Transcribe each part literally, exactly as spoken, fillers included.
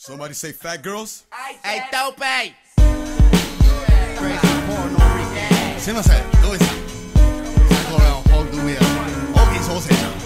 Somebody say fat girls? Hey, Dope! すいません、どうですか？最高のホールドウェア、大きいソーセージ。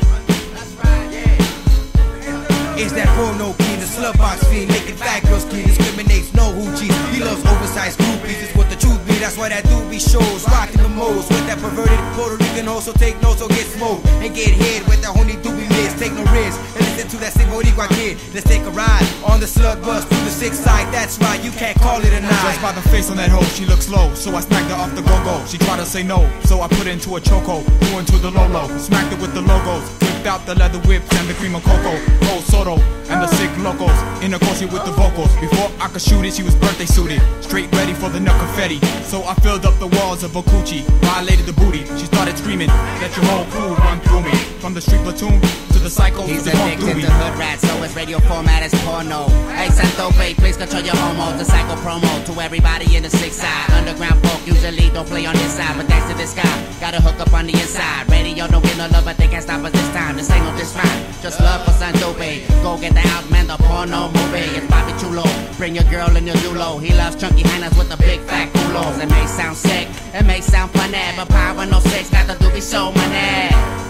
Is that porno king, the slut box fiend, making fat girls clean, discriminates, no hoochies. He loves oversized groupies, it's what the truth be. That's why that doobie shows, rocking the most with that perverted Puerto Rican hoe. So take notes or get smoked and get hit with that honey doobie miss. Take no risk and listen to that sick Boricua kid. Let's take a ride on the slug bus through the six side. That's right, you can't call it a night. Just by the face on that hoe, she looks low, so I smacked her off the go-go. She tried to say no, so I put her into a choco, threw into the low-low, smacked her with the logos, whipped out the leather whips and the cream of cocoa, cold soda and the sick locos, in the course with the vocals. Before I could shoot it, she was birthday suited, straight ready for the nut confetti. So I filled up the walls of a coochie, violated the booty. She started screaming, let your whole crew run through me. From the street platoon to the psycho, he's the addicted to hood rats, so his radio format is porno. Hey, Santo Bay, please control your homo. The psycho promo to everybody in the six side. Underground folk usually don't play on this side, but thanks to this guy, got a hook up on the inside. Radio don't get no love, but they can't stop us this time. This ain't no diss rhyme, just love for Santo Bay. Go get the album and the porno movie. It's Bobby Chulo, bring your girl in your dulo. He loves chunky hyenas with the big fat culos. It may sound sick, it may sound funny, but Power no six got the doobie so money.